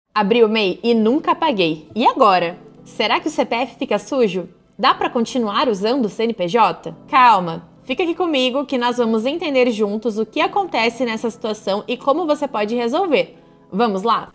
Abri o MEI e nunca paguei. E agora? Será que o CPF fica sujo? Dá para continuar usando o CNPJ? Calma, fica aqui comigo que nós vamos entender juntos o que acontece nessa situação e como você pode resolver. Vamos lá?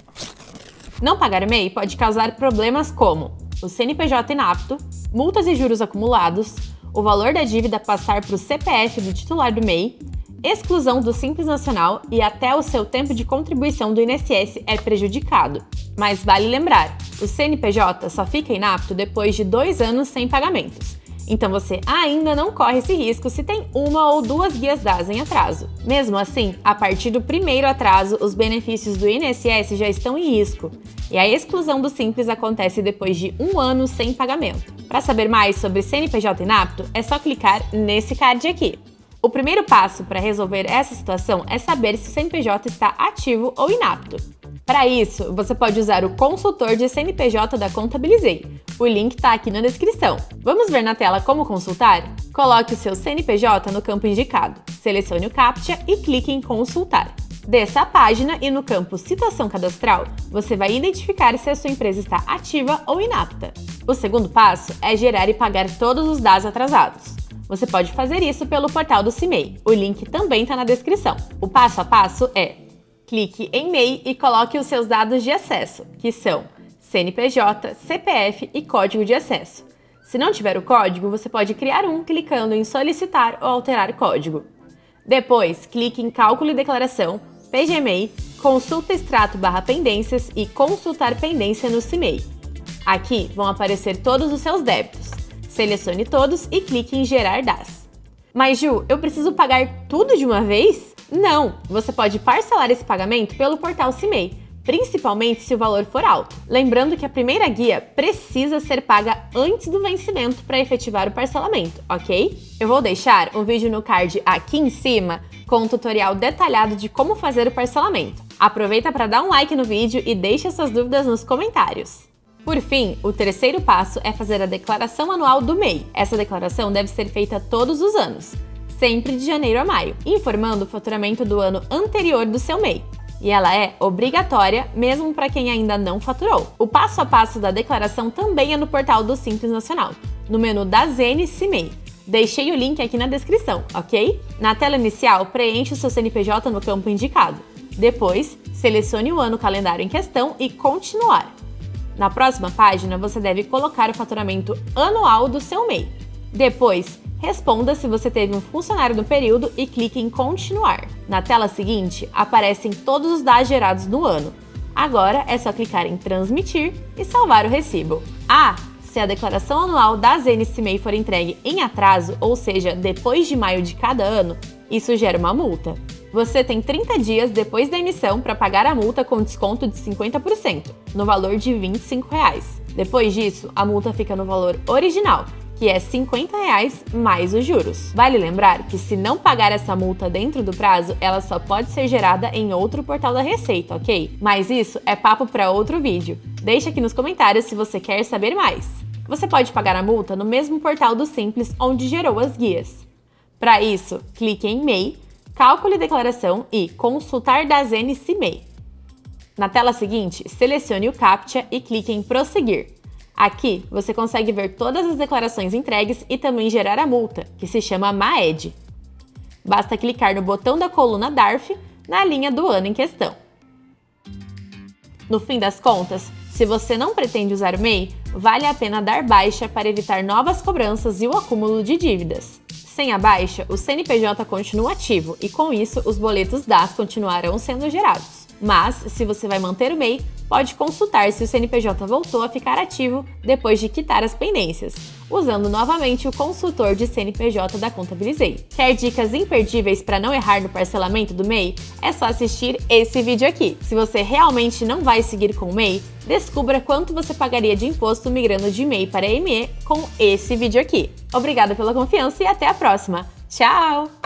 Não pagar o MEI pode causar problemas como o CNPJ inapto, multas e juros acumulados, o valor da dívida passar para o CPF do titular do MEI, exclusão do Simples Nacional e até o seu tempo de contribuição do INSS é prejudicado. Mas vale lembrar, o CNPJ só fica inapto depois de 2 anos sem pagamentos. Então você ainda não corre esse risco se tem 1 ou 2 guias DAS em atraso. Mesmo assim, a partir do primeiro atraso, os benefícios do INSS já estão em risco. E a exclusão do Simples acontece depois de 1 ano sem pagamento. Para saber mais sobre CNPJ inapto, é só clicar nesse card aqui. O primeiro passo para resolver essa situação é saber se o CNPJ está ativo ou inapto. Para isso, você pode usar o consultor de CNPJ da Contabilizei. O link está aqui na descrição. Vamos ver na tela como consultar? Coloque o seu CNPJ no campo indicado, selecione o CAPTCHA e clique em consultar. Desça a página e no campo Situação Cadastral, você vai identificar se a sua empresa está ativa ou inapta. O segundo passo é gerar e pagar todos os dados atrasados. Você pode fazer isso pelo portal do CIMEI. O link também está na descrição. O passo a passo é: clique em MEI e coloque os seus dados de acesso, que são CNPJ, CPF e código de acesso. Se não tiver o código, você pode criar um clicando em solicitar ou alterar código. Depois, clique em cálculo e declaração, PGMEI, consulta extrato/pendências e consultar pendência no CIMEI. Aqui vão aparecer todos os seus débitos. Selecione todos e clique em gerar DAS. Mas Ju, eu preciso pagar tudo de uma vez? Não! Você pode parcelar esse pagamento pelo portal CIMEI, principalmente se o valor for alto. Lembrando que a primeira guia precisa ser paga antes do vencimento para efetivar o parcelamento, ok? Eu vou deixar um vídeo no card aqui em cima com um tutorial detalhado de como fazer o parcelamento. Aproveita para dar um like no vídeo e deixe suas dúvidas nos comentários. Por fim, o terceiro passo é fazer a declaração anual do MEI. Essa declaração deve ser feita todos os anos, sempre de janeiro a maio, informando o faturamento do ano anterior do seu MEI. E ela é obrigatória, mesmo para quem ainda não faturou. O passo a passo da declaração também é no portal do Simples Nacional, no menu da ZN CIMEI. Deixei o link aqui na descrição, ok? Na tela inicial, preencha o seu CNPJ no campo indicado. Depois, selecione o ano calendário em questão e continuar. Na próxima página, você deve colocar o faturamento anual do seu MEI. Depois, responda se você teve um funcionário no período e clique em continuar. Na tela seguinte, aparecem todos os dados gerados no ano. Agora é só clicar em transmitir e salvar o recibo. Se a declaração anual da ZN CIMEI for entregue em atraso, ou seja, depois de maio de cada ano, isso gera uma multa. Você tem 30 dias depois da emissão para pagar a multa com desconto de 50%, no valor de R$ 25. Depois disso, a multa fica no valor original, que é R$ 50 mais os juros. Vale lembrar que se não pagar essa multa dentro do prazo, ela só pode ser gerada em outro portal da Receita, ok? Mas isso é papo para outro vídeo. Deixa aqui nos comentários se você quer saber mais. Você pode pagar a multa no mesmo portal do Simples onde gerou as guias. Para isso, clique em MEI, Cálculo e Declaração e Consultar da ZN CIMEI. Na tela seguinte, selecione o CAPTCHA e clique em Prosseguir. Aqui, você consegue ver todas as declarações entregues e também gerar a multa, que se chama MAED. Basta clicar no botão da coluna DARF na linha do ano em questão. No fim das contas, se você não pretende usar o MEI, vale a pena dar baixa para evitar novas cobranças e o acúmulo de dívidas. Sem a baixa, o CNPJ continua ativo e, com isso, os boletos DAS continuarão sendo gerados. Mas, se você vai manter o MEI, pode consultar se o CNPJ voltou a ficar ativo depois de quitar as pendências, usando novamente o consultor de CNPJ da Contabilizei. Quer dicas imperdíveis para não errar no parcelamento do MEI? É só assistir esse vídeo aqui. Se você realmente não vai seguir com o MEI, descubra quanto você pagaria de imposto migrando de MEI para ME com esse vídeo aqui. Obrigada pela confiança e até a próxima. Tchau!